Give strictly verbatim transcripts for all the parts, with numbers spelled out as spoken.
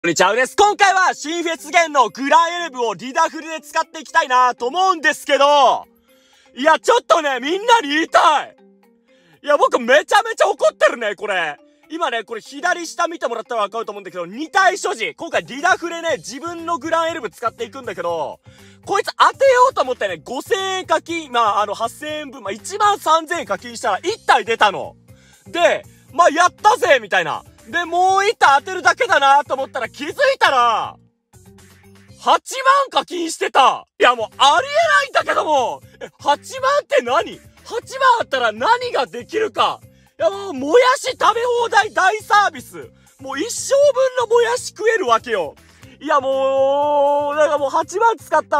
こんにちは、うです。今回は新フェスゲンのグランエルブをリダフルで使っていきたいなと思うんですけど、いや、ちょっとね、みんなに言いたい。いや、僕めちゃめちゃ怒ってるね、これ。今ね、これ左下見てもらったらわかると思うんだけど、に体所持。今回リダフルね、自分のグランエルブ使っていくんだけど、こいつ当てようと思ってね、ごせんえん課金、まあ、あの、はっせんえんぶん、まあ、いちまんさんぜんえん課金したらいち体出たの。で、まあ、やったぜみたいな。で、もういち体当てるだけだなと思ったら気づいたら、はちまん課金してた。いや、もうありえないんだけども、え、はちまんって何 ?はち 万あったら何ができるか。いや、もう、もやし食べ放題大サービス。もう一生分のもやし食えるわけよ。いや、もう、なんかもうはちまん使った、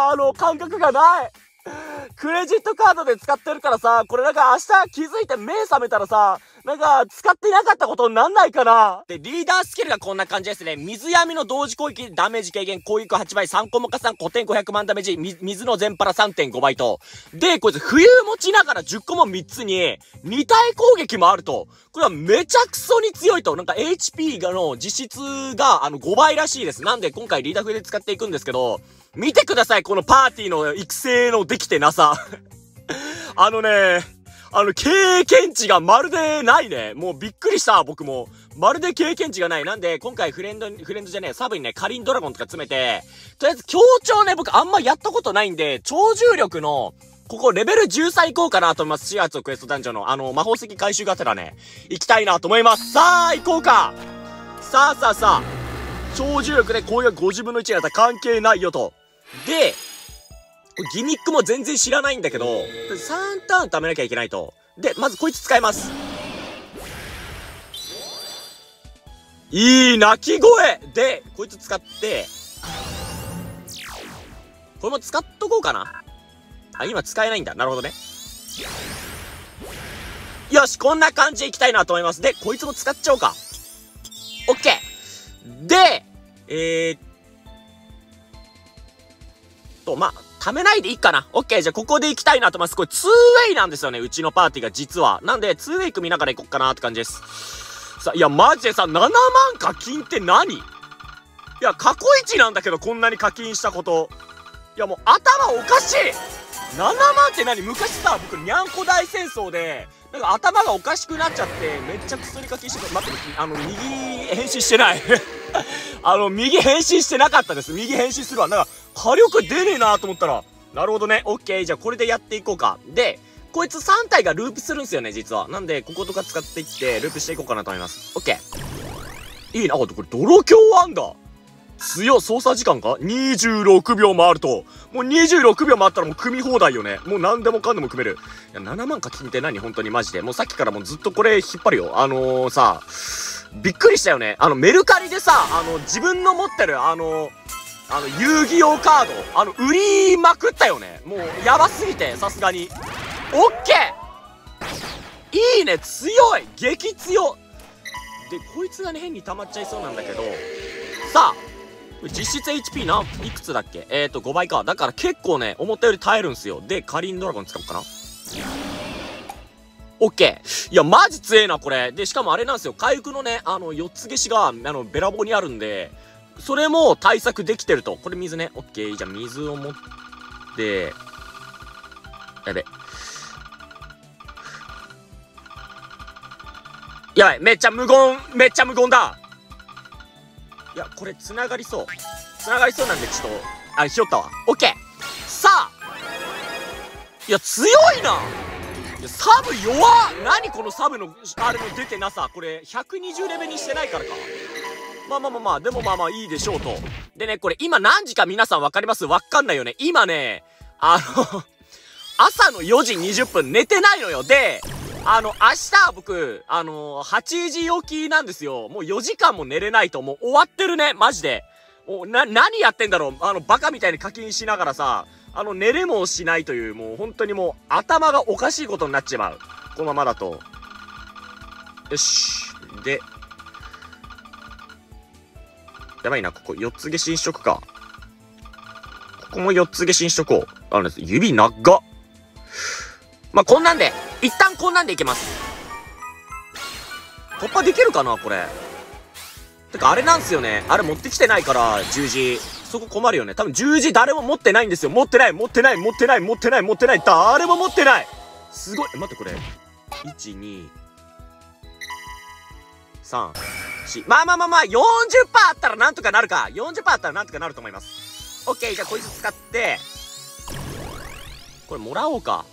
あの、感覚がない。クレジットカードで使ってるからさ、これなんか明日気づいて目覚めたらさ、なんか使っていなかったことになんないかな。で、リーダースキルがこんな感じですね。水闇の同時攻撃ダメージ軽減、攻撃はちばい、さんコマ加算、古典ごひゃくまんダメージ、水の全パラ さんてんご 倍と。で、こいつ冬持ちながらじゅっこもみっつに、に体攻撃もあると。これはめちゃくそに強いと。なんか エイチピー がの実質があのごばいらしいです。なんで今回リーダー風で使っていくんですけど、見てください、このパーティーの育成のできてなさ。あのね、あの、経験値がまるでないね。もうびっくりした、僕も。まるで経験値がない。なんで、今回フレンド、フレンドじゃねえ、サブにね、カリンドラゴンとか詰めて、とりあえず強調ね、僕あんまやったことないんで、超重力の、ここレベルじゅうさん行こうかなと思います。しがつのクエストダンジョンの、あの、魔法石回収がてらね、行きたいなと思います。さあ、行こうか。さあさあさあ、超重力で攻撃がごじゅうぶんのいちになったら関係ないよと。で、ギミックも全然知らないんだけど、さんターン貯めなきゃいけないと。で、まずこいつ使います。いい鳴き声で、こいつ使って、これも使っとこうかな。あ、今使えないんだ。なるほどね。よし、こんな感じでいきたいなと思います。で、こいつも使っちゃおうか。オッケーで、えー、と、まあ、貯めないでいいかな。オッケー、じゃあここで行きたいなと思います。これツーウェイなんですよね、うちのパーティーが実は。なんで、ツーウェイ組みながら行こっかなって感じです。さ、いや、マジでさ、ななまん課金って何？いや、過去一なんだけど、こんなに課金したこと。いや、もう頭おかしい！ なな 万って何？昔さ、僕、にゃんこ大戦争で、なんか頭がおかしくなっちゃって、めっちゃクソに課金してた。待って、あの、右返信してない。あの、右返信してなかったです。右返信するわ。なんか、火力出ねえなーと思ったら、なるほどね。オッケー。じゃあこれでやっていこうか。で、こいつさん体がループするんすよね、実は。なんで、こことか使っていって、ループしていこうかなと思います。オッケー。いいな。あ、これ、泥強あんだ。強、操作時間か ?にじゅうろく 秒もあると。もうにじゅうろくびょうもあったらもう組み放題よね。もう何でもかんでも組める。いや、ななまん課金って何？本当にマジで。もうさっきからもうずっとこれ引っ張るよ。あのー、さ、びっくりしたよね。あの、メルカリでさ、あの、自分の持ってる、あのー、あの、遊戯王カード、あの、売りまくったよね。もう、やばすぎて、さすがに。オッケー！いいね、強い！激強！で、こいつがね、変に溜まっちゃいそうなんだけど、さあ、実質 エイチピー ないくつだっけ？えーと、ごばいか。だから結構ね、思ったより耐えるんすよ。で、カリンドラゴン使おうかな。オッケー。いや、マジ強えな、これ。で、しかもあれなんですよ。回復のね、あの、よっつ消しが、あの、べらぼうにあるんで、それも対策できてると。これ水ね。オッケー。じゃあ水を持って、やべ。やばい。めっちゃ無言、めっちゃ無言だ。いや、これ繋がりそう。繋がりそうなんで、ちょっと、あ、ひよったわ。オッケー。さあ。いや、強いな。いや、サブ弱っ。何このサブの、あれの出てなさ。これ、ひゃくにじゅうレベルにしてないからか。まあまあまあまあ、でもまあまあいいでしょうと。でね、これ今何時か皆さんわかります？わかんないよね。今ね、あの、朝のよじにじゅっぷん寝てないのよ。で、あの、明日僕、あの、はちじ起きなんですよ。もうよじかんも寝れないと、もう終わってるね。マジで。もう、な、何やってんだろう。あの、バカみたいに課金しながらさ、あの、寝れもしないという、もう本当にもう、頭がおかしいことになっちまう。このままだと。よし。で、やばいな、ここよっつ消しにしとくか。ここもよっつ消しにしとこう。あのです、指長っ。まあ、こんなんで、一旦こんなんでいけます。突破できるかなこれ。 てか、あれなんすよね。あれ持ってきてないから、十字。そこ困るよね。多分十字誰も持ってないんですよ。持ってない、持ってない、持ってない、持ってない、持ってない。誰も持ってない。すごい。待って、これ。いち、に、さん、よん。まあまあまあまあ、よんじゅっパーセント あったらなんとかなるか。よんじゅっパーセント あったらなんとかなると思います。オッケー、じゃあこいつ使って、これもらおうか。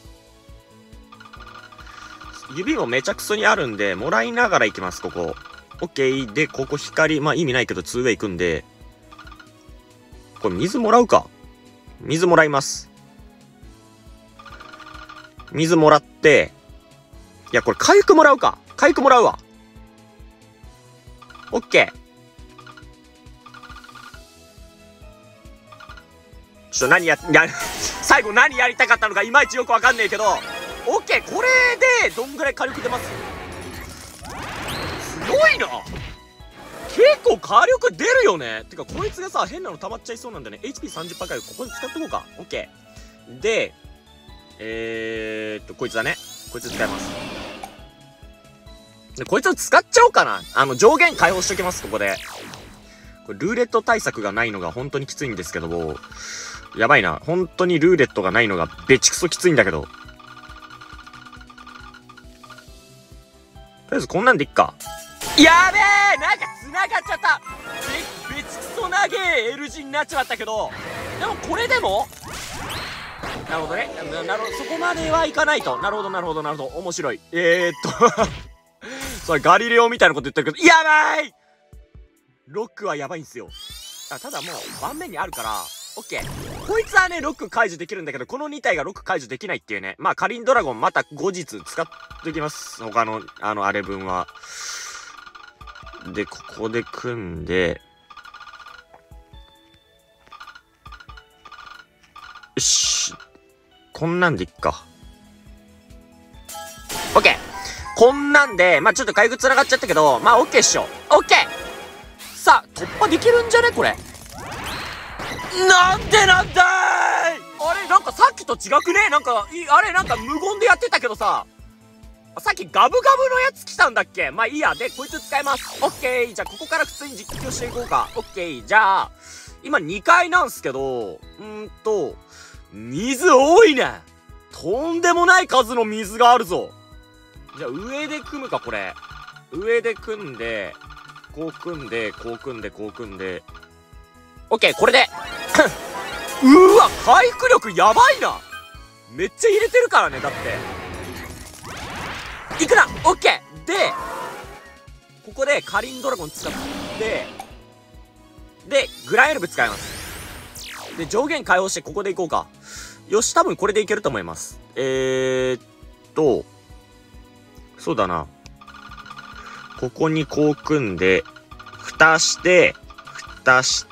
指もめちゃくそにあるんで、もらいながら行きます、ここ。オッケー。で、ここ光、まあ意味ないけどツーウェイ行くんで、これ水もらうか。水もらいます。水もらって、いや、これ回復もらうか。回復もらうわ。オッケー。ちょっと何や、や、最後何やりたかったのかいまいちよくわかんねえけど、オッケー。これで、どんぐらい火力出ます？すごいな。結構火力出るよね。てか、こいつがさ、変なの溜まっちゃいそうなんだね。エイチピーさんじゅっパーセント 回復、ここで使っておこうか。オッケー。で、えーっと、こいつだね。こいつ使います。で、こいつを使っちゃおうかな。あの、上限解放しときます、ここで。これ、ルーレット対策がないのが本当にきついんですけども、やばいな。本当にルーレットがないのがべちくそきついんだけど。とりあえずこんなんでいっか。やべえ、なんか繋がっちゃった。べ、べちくそ長え L 字になっちまったけど、でもこれでもなるほどね。な、なるほど。そこまではいかないと。なるほど、なるほど、なるほど。面白い。えー、っと。それガリレオみたいなこと言ってるけど、やばいロックはやばいんすよ。あ、ただもう、盤面にあるから、オッケー。こいつはね、ロック解除できるんだけど、このに体がロック解除できないっていうね。まあ、カリンドラゴンまた後日使っておきます。他の、あの、あれ分は。で、ここで組んで、よし。こんなんでいっか。オッケー。こんなんで、まあ、ちょっと回復繋がっちゃったけど、まあ、オッケーっしょ。オッケー。さあ、突破できるんじゃねこれ。なんでなんだーい。あれなんかさっきと違くね。なんか、い、あれなんか無言でやってたけどさ、さっきガブガブのやつ来たんだっけ。まあいいや。で、こいつ使います。オッケー。じゃあ、ここから普通に実況していこうか。オッケー。じゃあ、今にかいなんすけど、うーんと、水多いね。とんでもない数の水があるぞ。じゃあ、上で組むか、これ。上で組んで、こう組んで、こう組んで、こう組んで。オッケー、これで。うわ、回復力やばいな。めっちゃ入れてるからね、だって。いくな。オッケー。で、ここでカリンドラゴン使って、で、グランエルブ使います。で、上限解放してここでいこうか。よし、多分これでいけると思います。えーっと、そうだな。ここにこう組んで、蓋して、蓋して、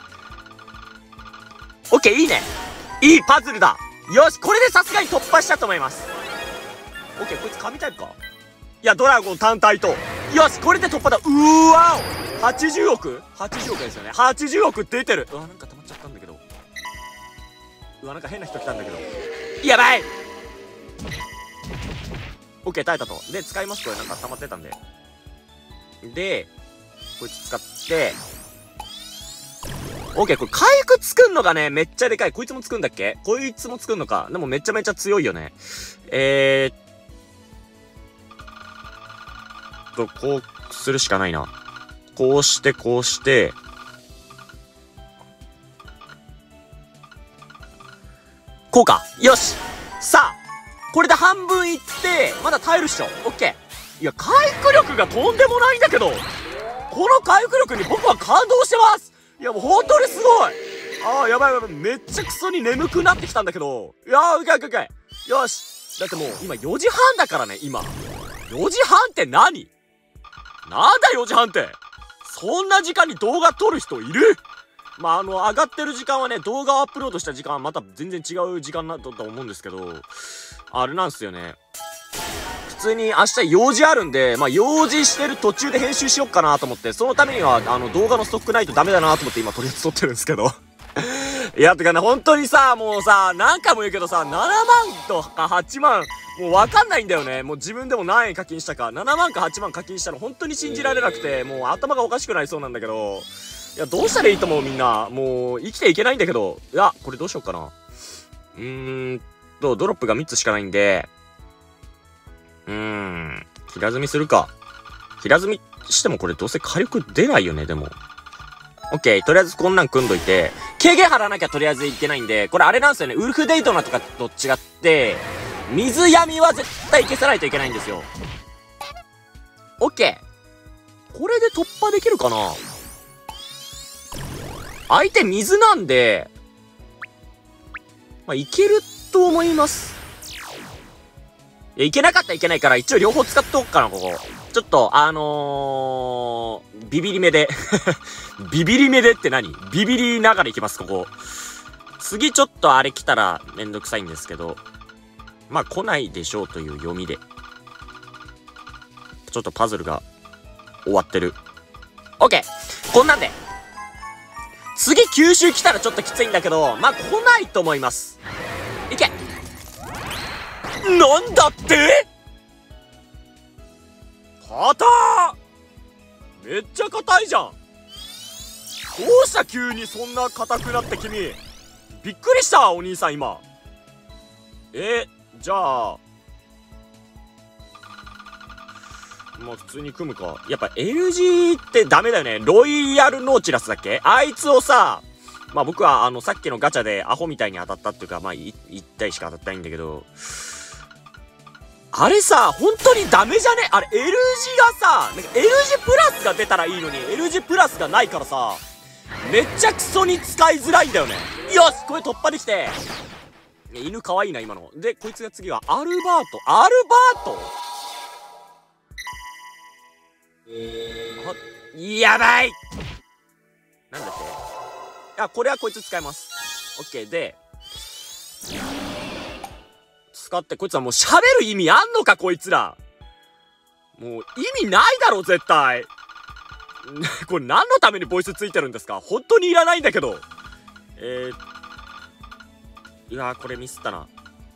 オッケー、いいね。いいパズルだ。よし、これでさすがに突破したと思います。オッケー、こいつ神タイプか。いや、ドラゴン単体と。よし、これで突破だ。うーわお !はちじゅうおく ?はちじゅうおくですよね。はちじゅうおく出てる。うわ、なんか溜まっちゃったんだけど。うわ、なんか変な人来たんだけど。やばい。オッケー、耐えたと。で、使います。これなんか溜まってたんで。で、こいつ使って、オッケー、これ回復作んのがね、めっちゃでかい。こいつも作んだっけ？こいつも作んのか。でもめちゃめちゃ強いよね。えーっと、こうするしかないな。こうして、こうして、こうか。よし。さあ、これで半分いって、まだ耐えるっしょ。オッケー。いや、回復力がとんでもないんだけど、この回復力に僕は感動してます。いや、もう本当にすごい。ああ、やばいやばい。めっちゃくそに眠くなってきたんだけど。いやー、オッケーオッケーオッケー。よし。だってもう、今よじはんだからね、今。よじはんって何？なんだよじはんって。そんな時間に動画撮る人いる？まあ、あの、上がってる時間はね、動画をアップロードした時間はまた全然違う時間だと思うんですけど、あれなんすよね。普通に明日用事あるんで、まあ、用事してる途中で編集しよっかなと思って、そのためには、あの、動画のストックないとダメだなと思って今とりあえず撮ってるんですけど。 いや、てかね、本当にさ、もうさ、何回も言うけどさ、ななまんとかはちまん、もうわかんないんだよね。もう自分でも何円課金したか。ななまんかはちまん課金したの本当に信じられなくて、もう頭がおかしくなりそうなんだけど、いや、どうしたらいいと思うみんな。もう、生きていけないんだけど。いや、これどうしようかな。うーんと、ドロップがみっつしかないんで、うーん、平積みするか。平積みしてもこれどうせ火力出ないよね、でも。オッケー、とりあえずこんなん組んどいて、軽減払わなきゃとりあえずいけないんで、これあれなんですよね、ウルフデイトナとかと違って、水闇は絶対消さないといけないんですよ。オッケー。これで突破できるかな？相手水なんで、まあ、いけると思います。いや、いけなかったらいけないから、一応両方使っとこうかな、ここ。ちょっと、あのー、ビビり目で。ビビり目でって何？ビビりながらいきます、ここ。次ちょっとあれ来たらめんどくさいんですけど、まあ来ないでしょうという読みで。ちょっとパズルが終わってる。オッケー！こんなんで。次吸収来たらちょっときついんだけど、まあ来ないと思います。いけ！なんだって？硬ー！めっちゃ硬いじゃん。どうした急にそんな硬くなって君。びっくりしたお兄さん今。えー、じゃあまあ普通に組むか。やっぱ エルジー ってダメだよね。ロイヤルノーチラスだっけ？あいつをさ、まあ僕はあのさっきのガチャでアホみたいに当たったっていうか、まあいいったいしか当たってないんだけど、あれさ、本当にダメじゃね？あれ エルジー がさ、なんか エルジー プラスが出たらいいのに エルジー プラスがないからさ、めっちゃクソに使いづらいんだよね。よし、これ突破できて。犬かわいいな今ので。こいつが次はアルバート。アルバートあ、やばい。なんだって。あ、これはこいつ使えます。オッケーで使って、こいつはもう喋る意味あんのかこいつら。もう意味ないだろ絶対。これ何のためにボイスついてるんですか？本当にいらないんだけど。えー、うわーこれミスったな。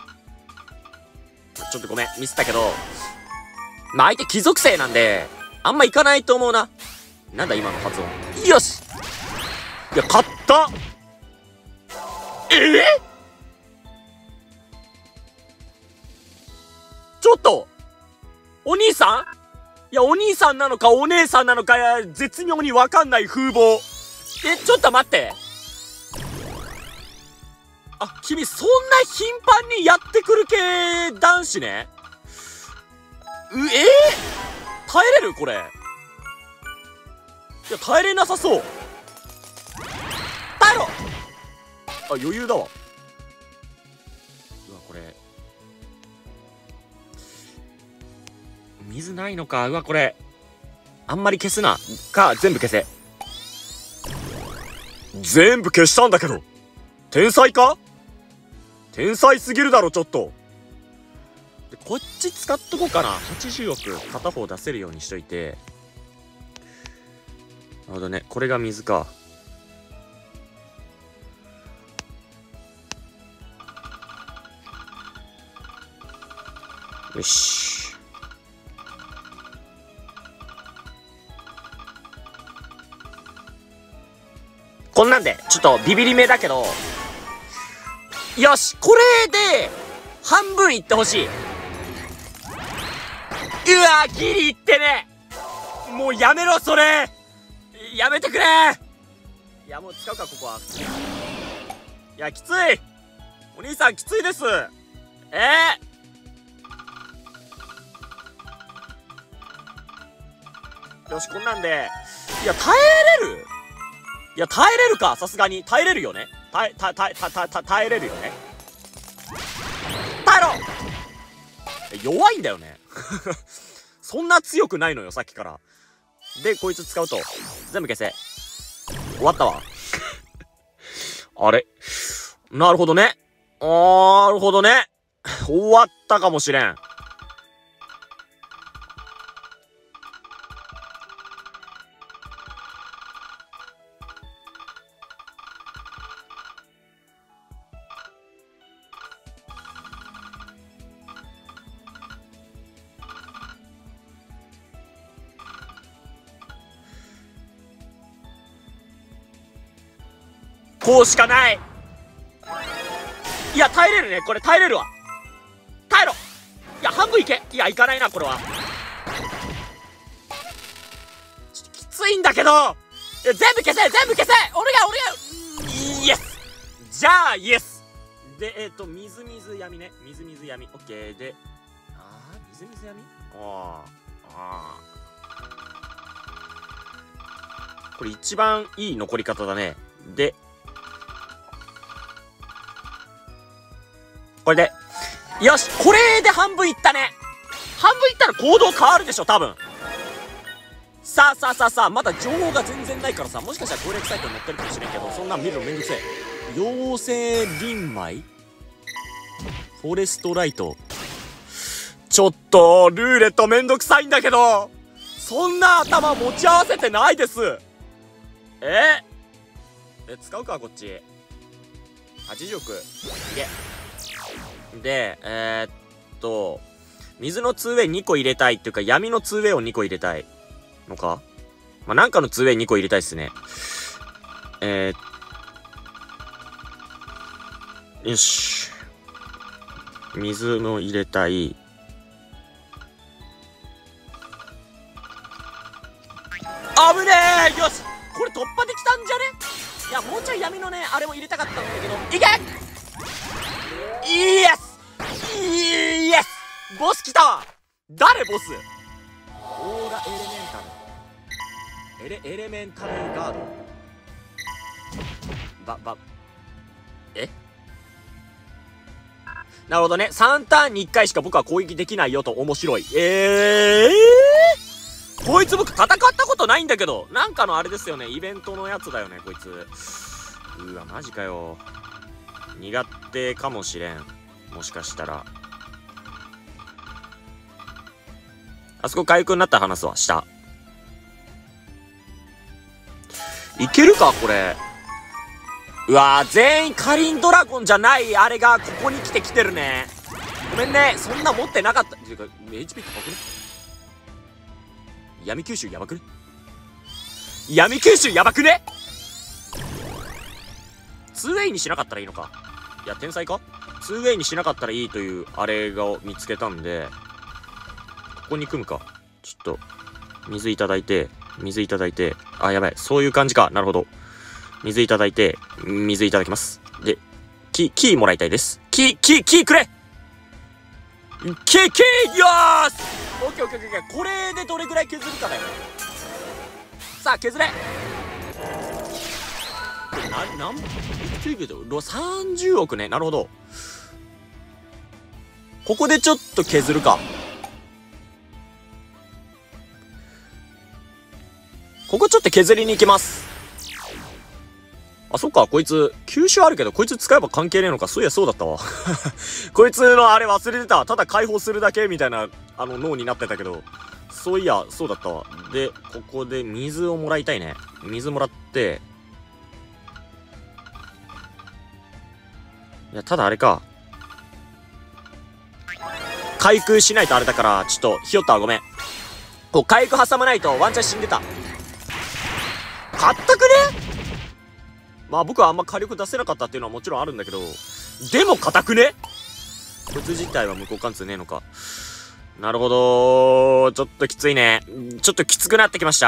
ちょっとごめんミスったけど、まあ相手貴族生なんであんまいかないと思うな。なんだ今の発音。よし、いや勝った。えー、ちょっとお兄さん、いやお兄さんなのかお姉さんなのかや絶妙に分かんない風貌。えちょっと待って、あ君そんな頻繁にやってくる系男子ね。うえー、耐えれるこれ。いや耐えれなさそう。耐えろ。あ余裕だわ。うわこれ水ないのか。うわこれあんまり消すなか。全部消せ。全部消したんだけど天才か？天才すぎるだろちょっと。でこっち使っとこうかな。はちじゅうおく片方出せるようにしといて。なるほどね、これが水か。よし、こんなんでちょっとビビり目だけど、よしこれで半分いってほしい。うわギリいってね。もうやめろそれ、やめてくれ。いやもう使うかここは。いやきついお兄さんきついです。えー、よしこんなんで、いや耐えれる。いや耐えれるか、さすがに耐えれるよね。耐え耐え耐え耐え耐えれるよね。耐えろ。弱いんだよね。そんな強くないのよさっきから。でこいつ使うと全部消せ。終わったわ。あれなるほどね。なるほどね。終わったかもしれん。 こうしかない。いや、耐えれるね。これ耐えれるわ。耐えろ。いや、半分いけ。いや、いかないな、これは。ちょっときついんだけど。いや、全部消せ全部消せ俺が俺がイエス。じゃあ、イエス。で、えっと、みずみず闇ね。みずみず闇。オッケー。で、あー、みずみず闇あー。あー。これ一番いい残り方だね。で、これで、よし、これで半分いったね。半分いったら行動変わるでしょ、多分。さあさあさあさあ、まだ情報が全然ないからさ、もしかしたら攻略サイトに載ってるかもしれんけど、そんなん見るのめんどくせえ。妖精輪舞フォレストライト。ちょっと、ルーレットめんどくさいんだけど、そんな頭持ち合わせてないです。ええ、使うか、こっち。はちじゅうおく。いけ。で、えー、っと、水の ツーウェイに 個入れたいっていうか、闇の ツーウェイをにこ入れたいのか。まあ、なんかの ツーウェイに 個入れたいっすね。えー、よし。水も入れたい。あぶねえ。よし、これ突破できたんじゃね。いや、もうちょい闇のね、あれも入れたかったんだけど、いけイエスイエスボス来た。誰ボス。オーラエレメンタル。エレ、エレメンタルガード。ば、ば、えなるほどね。さんターンにいっかいしか僕は攻撃できないよと。面白い。えーこいつ僕戦ったことないんだけど。なんかのあれですよね。イベントのやつだよね、こいつ。うわ、マジかよ。苦手かもしれん。もしかしたら。あそこ回復になったら話すわ。下。いけるかこれ。うわー、全員カリンドラゴンじゃないあれがここに来て来てるね。ごめんね。そんな持ってなかった。っていうか、エイチピー 高くね。闇吸収やばくね。闇吸収やばくね。ツーウェイにしなかったらいいのか。いや、天才か。ツーウェイにしなかったらいいというあれを見つけたんで、ここに組むか。ちょっと水いただいて、水いただいて、あ、やばい、そういう感じか。なるほど。水いただいて、水いただきます。で、キー、キーもらいたいです。キー、キー、キーくれ。キー、キー、よーし。オッケーオッケーオッケー。これでどれぐらい削るかだよ。さあ削れ。な、なん、さんじゅうおくね。なるほど。ここでちょっと削るか。ここちょっと削りに行きます。あ、そっか、こいつ、吸収あるけど、こいつ使えば関係ねえのか。そういや、そうだったわ。こいつのあれ忘れてた。ただ解放するだけみたいな、あの、脳になってたけど。そういや、そうだったわ。で、ここで水をもらいたいね。水もらって、いや、ただあれか。回復しないとあれだから、ちょっと、ひよったわ、ごめん。こう、回復挟まないとワンチャン死んでた。かったくね。まあ僕はあんま火力出せなかったっていうのはもちろんあるんだけど、でも硬くね。こいつ自体は無効貫通ねえのか。なるほど。ちょっときついね。ちょっときつくなってきました。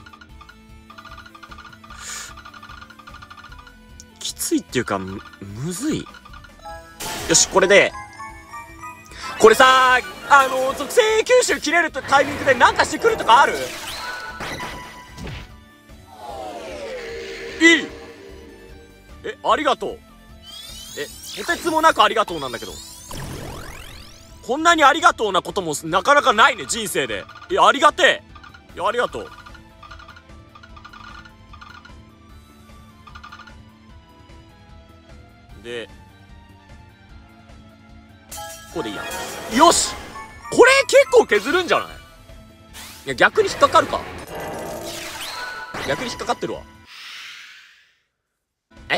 きついっていうか、む、むずい。よし、これで、これさ、あの、属性吸収切れるタイミングでなんかしてくるとかある？いい。え、ありがとう。え、とてつもなくありがとうなんだけど。こんなにありがとうなこともなかなかないね、人生で。え、ありがてえ。いや、ありがとう。で、こうでいいや。よし！これ結構削るんじゃない？いや、逆に引っかかるか。逆に引っかかってるわ。え？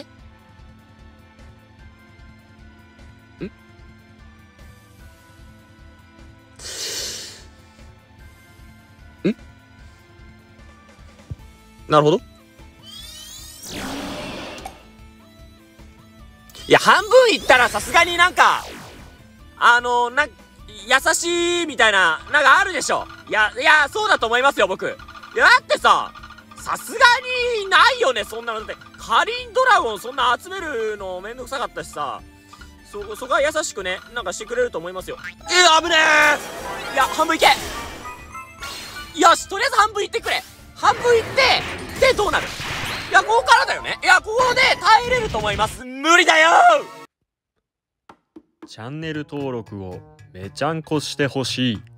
ん？ん？なるほど。 いや、半分いったらさすがになんか、あのー、な、優しいみたいな、なんかあるでしょ。いや、いや、そうだと思いますよ、僕。いや、だってさ、さすがにないよね、そんなの。だって、カリンドラゴンそんな集めるのめんどくさかったしさ、そ、そこは優しくね、なんかしてくれると思いますよ。えー、危ねえ。いや、半分いけ。よし、とりあえず半分いってくれ。半分いって、で、どうなる？いや、ここからだよね。いや、ここで耐えれると思います。無理だよ。チャンネル登録をめちゃんこしてほしい。